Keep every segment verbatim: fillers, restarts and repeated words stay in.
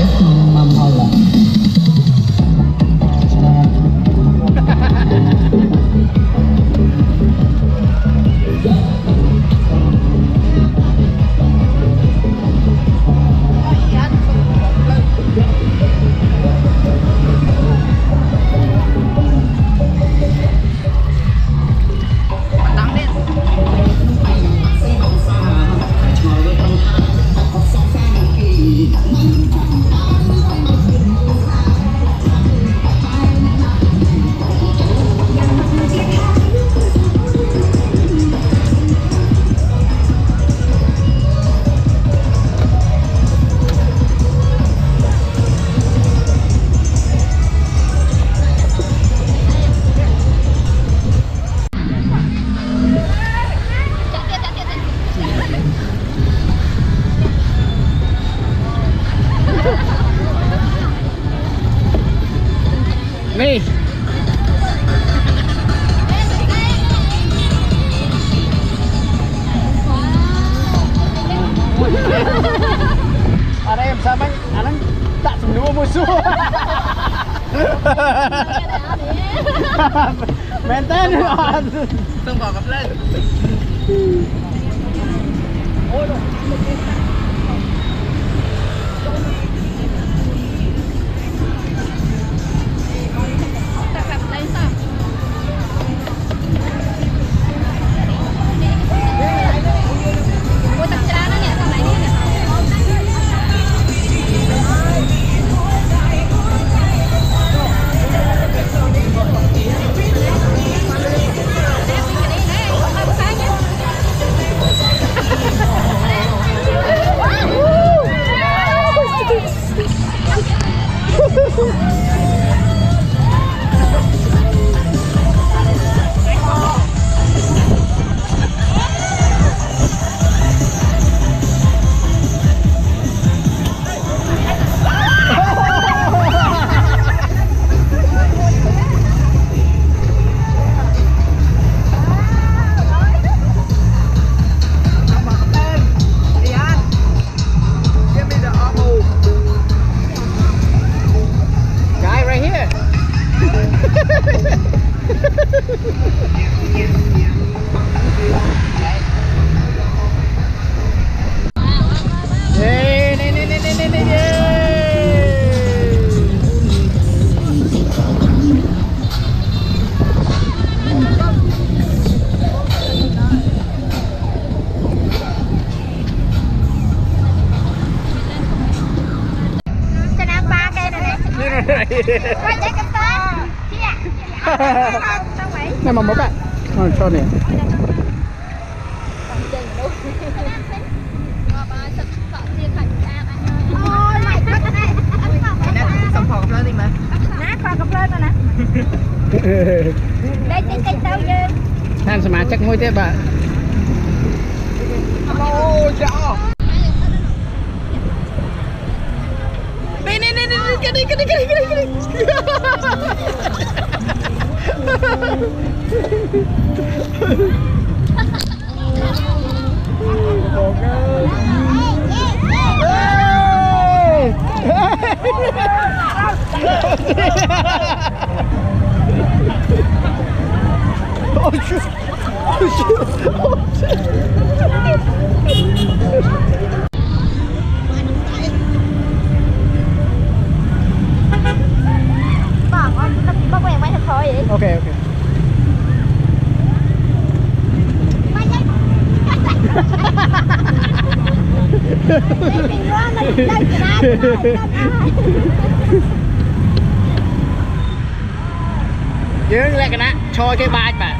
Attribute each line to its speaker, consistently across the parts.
Speaker 1: mầm hơn là
Speaker 2: Nih. Ada yang sama, anak tak semua musuh. Maintain. Không bỏ cặp lên. Ôi đồ.
Speaker 1: Này mà một bạn. Rồi cho này.
Speaker 2: Xong phò cặp lên đi mà.
Speaker 3: Nát phò cặp lên rồi nè. Đây cái cây tao dư.
Speaker 1: Than sma chắc ngôi thế bà.
Speaker 2: Ôi trời. Đây này này này cái này cái này cái này cái này.
Speaker 1: Ôi trời. Ôi trời.
Speaker 3: Bác quen máy thật thôi vậy.
Speaker 1: Ok ok.
Speaker 2: Dướng lại cái nát, cho cái bài bà.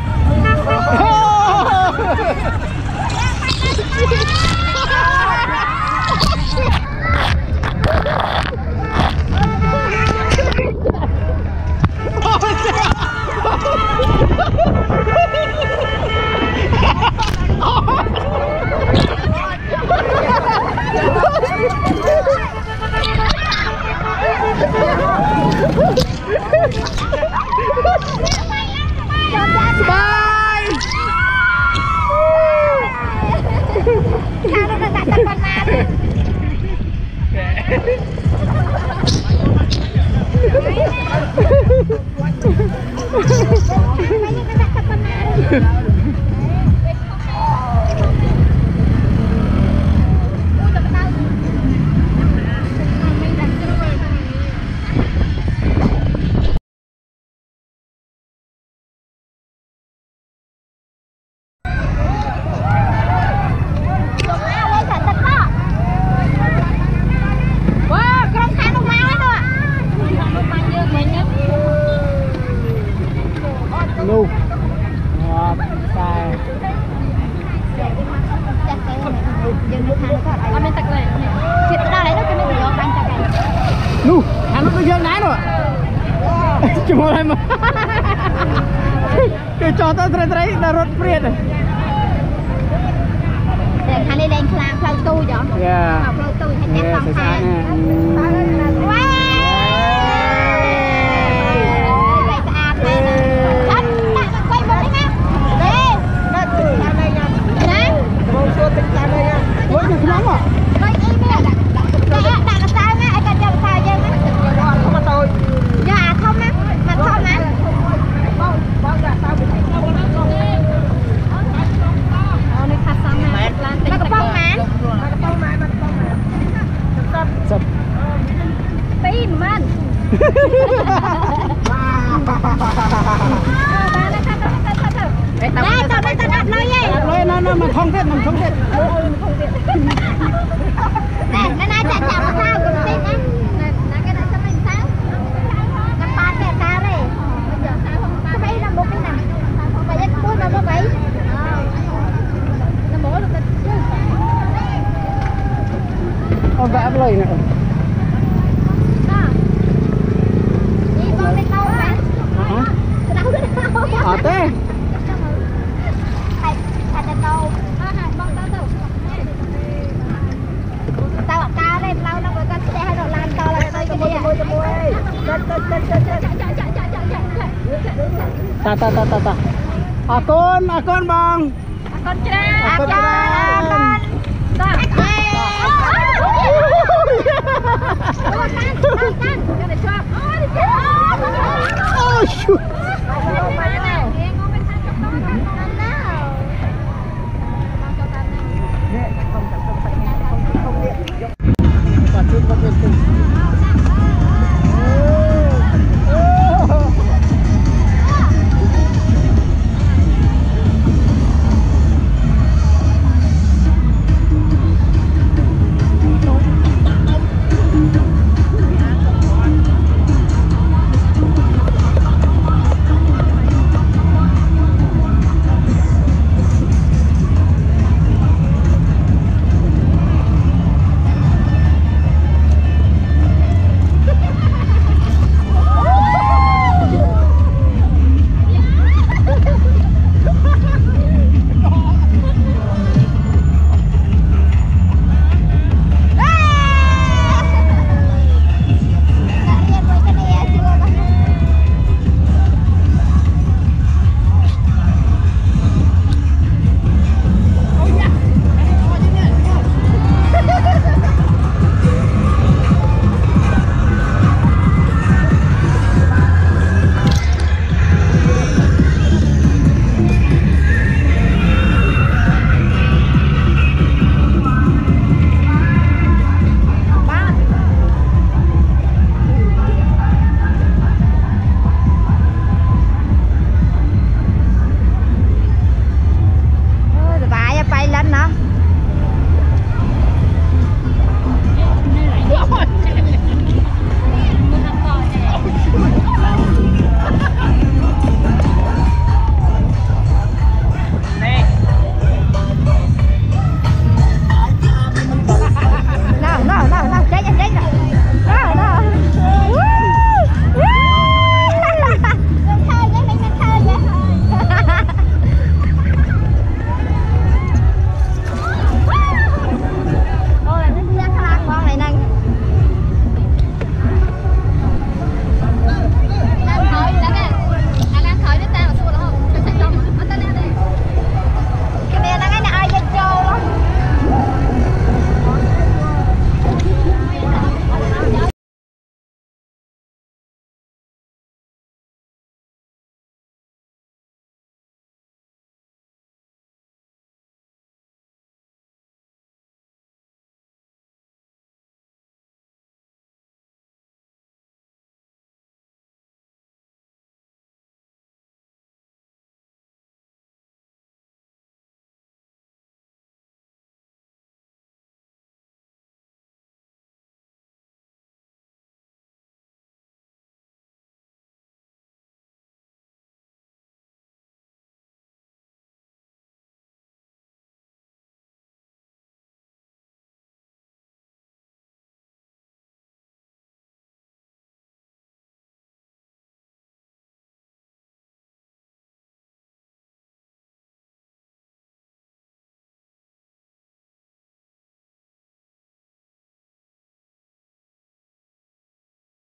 Speaker 2: Bye.
Speaker 3: Sao nó đặt con ma.
Speaker 1: nu ngọt xài nu ăn nó dương nái rồi cuma lại mà cái cho tao thấy thấy là rất friệt rồi
Speaker 3: để hắn đi lên khang khang tu chứ
Speaker 1: yeah
Speaker 3: khang tu hay đẹp
Speaker 1: yeah
Speaker 3: không
Speaker 1: sẽ
Speaker 3: khang
Speaker 1: sập
Speaker 3: tim man đây tao đây tao đạp lôi vậy
Speaker 1: lôi nó nó mình không biết mình không biết
Speaker 3: nè nó nói chạy chạy sao cũng tin á nè cái này sao mình sao năm ba kẹt sao đây bây giờ sao không ba mấy năm bốn cái năm phải dắt cuối năm bốn bảy nó mổ được
Speaker 1: ông vẽ lời nè
Speaker 3: đi con đi câu mà đâu đi đâu
Speaker 1: ở té
Speaker 3: tao bảo cao lên lâu nó mới con xe hay đồ lan to là tôi cái đi
Speaker 1: ta ta ta ta ta à con à con bằng
Speaker 3: con chơi à con con